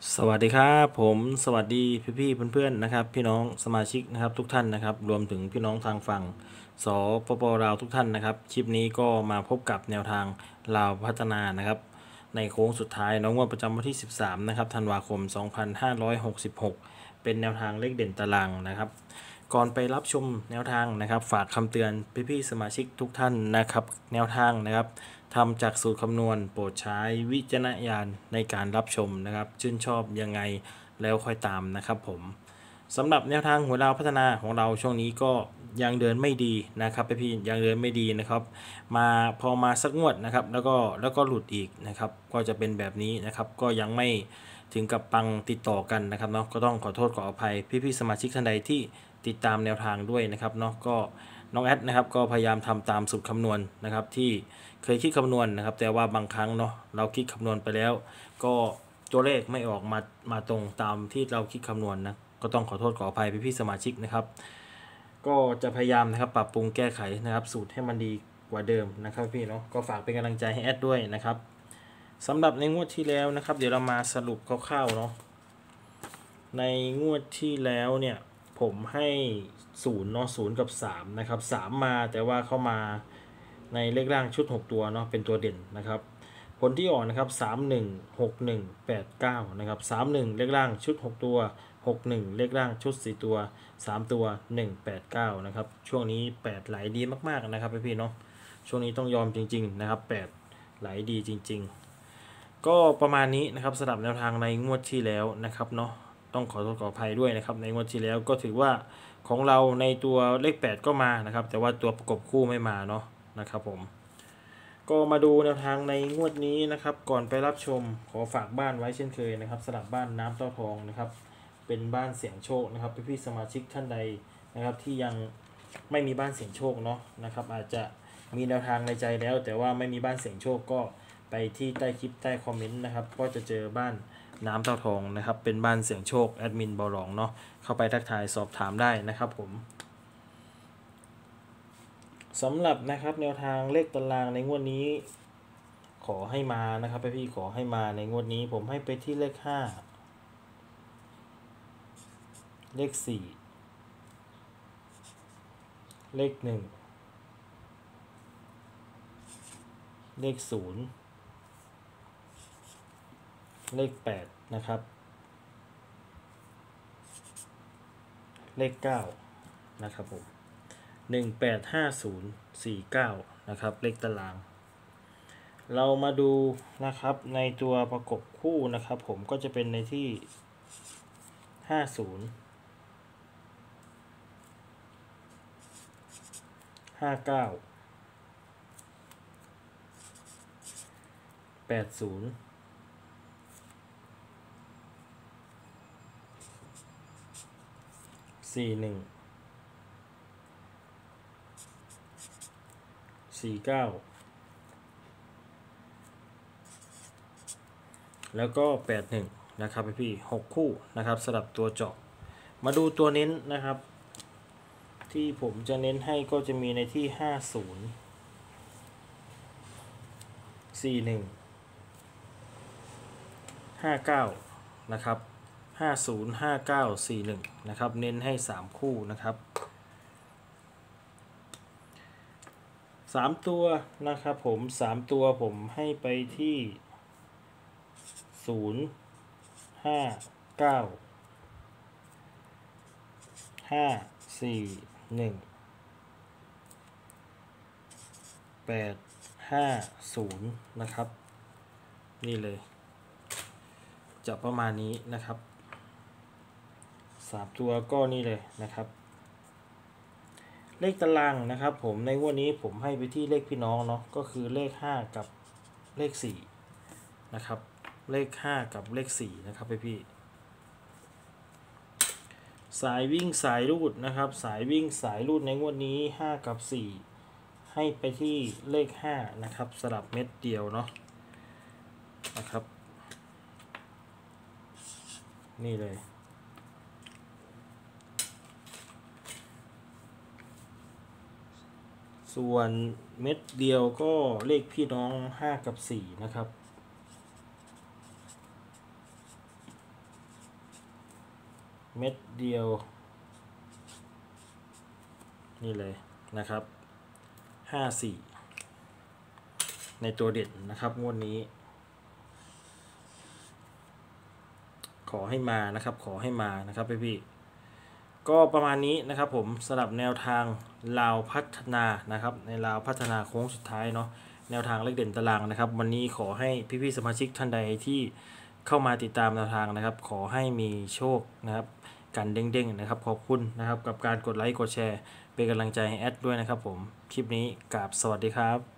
สวัสดีครับผมสวัสดีพี่ๆเพื่อนๆนะครับพี่น้องสมาชิกนะครับทุกท่านนะครับรวมถึงพี่น้องทางฝั่งสปปลาวทุกท่านนะครับคลิปนี้ก็มาพบกับแนวทางลาวพัฒนานะครับในโค้งสุดท้ายน้องว่าประจำวันที่13นะครับธันวาคม2566เป็นแนวทางเลขเด่นตารางนะครับก่อนไปรับชมแนวทางนะครับฝากคำเตือนพี่ๆสมาชิกทุกท่านนะครับแนวทางนะครับทำจากสูตรคำนวณโปรดใช้วิจารณญาณในการรับชมนะครับชื่นชอบยังไงแล้วค่อยตามนะครับผมสำหรับแนวทางหัวเราพัฒนาของเราช่วงนี้ก็ยังเดินไม่ดีนะครับพี่ยังเดินไม่ดีนะครับมาพอมาสักงวดนะครับแล้วก็หลุดอีกนะครับก็จะเป็นแบบนี้นะครับก็ยังไม่ถึงกับปังติดต่อกันนะครับเนาะก็ต้องขอโทษขออภัยพี่ๆสมาชิกท่านใดที่ติดตามแนวทางด้วยนะครับเนาะก็น้องแอดนะครับก็พยายามทำตามสูตรคำนวณนะครับที่เคยคิดคำนวณนะครับแต่ว่าบางครั้งเนาะเราคิดคำนวณไปแล้วก็ตัวเลขไม่ออกมาตรงตามที่เราคิดคำนวณนะก็ต้องขอโทษขออภัยพี่ๆสมาชิกนะครับก็จะพยายามนะครับปรับปรุงแก้ไขนะครับสูตรให้มันดีกว่าเดิมนะครับพี่เนาะก็ฝากเป็นกำลังใจให้แอดด้วยนะครับสำหรับในงวดที่แล้วนะครับเดี๋ยวเรามาสรุปคร่าวๆเนาะในงวดที่แล้วเนี่ยผมให้0เนาะ0กับ3นะครับ3มาแต่ว่าเข้ามาในเลขล่างชุด6ตัวเนาะเป็นตัวเด่นนะครับผลที่ออกนะครับ316189นะครับ31เลขล่างชุด6ตัว61เลขล่างชุด4ตัว3ตัว189นะครับช่วงนี้8ไหลดีมากๆนะครับพี่ๆเนาะช่วงนี้ต้องยอมจริงๆนะครับ8ไหลดีจริงๆก็ประมาณนี้นะครับสำหรับแนวทางในงวดที่แล้วนะครับเนาะต้องขอโทษขออภัยด้วยนะครับในงวดที่แล้วก็ถือว่าของเราในตัวเลข8ก็มานะครับแต่ว่าตัวประกบคู่ไม่มาเนาะนะครับผมก็มาดูแนวทางในงวดนี้นะครับก่อนไปรับชมขอฝากบ้านไว้เช่นเคยนะครับสำหรับบ้านน้ำเต้าทองนะครับเป็นบ้านเสี่ยงโชคนะครับพี่ๆสมาชิกท่านใดนะครับที่ยังไม่มีบ้านเสี่ยงโชคเนาะนะครับอาจจะมีแนวทางในใจแล้วแต่ว่าไม่มีบ้านเสี่ยงโชคก็ไปที่ใต้คลิปใต้คอมเมนต์นะครับก็จะเจอบ้านน้ำเต้าทองนะครับเป็นบ้านเสี่ยงโชคแอดมินบอลองเนาะเข้าไปทักทายสอบถามได้นะครับผมสำหรับนะครับแนวทางเลขตารางในงวดนี้ขอให้มานะครับพี่ขอให้มาในงวดนี้ผมให้ไปที่เลข5เลข4เลข1เลข0เลข8นะครับเลข9นะครับผม185049นะครับเลขตารางเรามาดูนะครับในตัวประกบคู่นะครับผมก็จะเป็นในที่50 59 80 41 49แล้วก็81นะครับพี่6คู่นะครับสำหรับตัวเจาะมาดูตัวเน้นนะครับที่ผมจะเน้นให้ก็จะมีในที่50 41 59นะครับ50 59 41นะครับเน้นให้3คู่นะครับ3ตัวนะครับผม3ตัวผมให้ไปที่0 5 9 5 4 1 8 5 0นะครับนี่เลยจะประมาณนี้นะครับ3ตัวก็นี่เลยนะครับเลขตารางนะครับผมในงวดนี้ผมให้ไปที่เลขพี่น้องเนาะก็คือเลข5กับเลข4นะครับเลข5กับเลข4นะครับพี่สายวิ่งสายรูดนะครับสายวิ่งสายรูดในงวดนี้5กับ4ให้ไปที่เลข5นะครับสลับเม็ดเดียวเนาะนะครับนี่เลยส่วนเม็ดเดียวก็เลขพี่น้อง5กับ4นะครับเม็ดเดียวนี่เลยนะครับ54ในตัวเด่นนะครับงวดนี้ขอให้มานะครับขอให้มานะครับพี่ก็ประมาณนี้นะครับผมสำหรับแนวทางลาวพัฒนานะครับในลาวพัฒนาโค้งสุดท้ายเนาะแนวทางเลขเด่นตารางนะครับวันนี้ขอให้พี่สมาชิกท่านใดที่เข้ามาติดตามแนวทางนะครับขอให้มีโชคนะครับกันเด้งๆนะครับขอบคุณนะครับกับการกดไลค์กดแชร์เป็นกำลังใจให้แอดด้วยนะครับผมคลิปนี้กราบสวัสดีครับ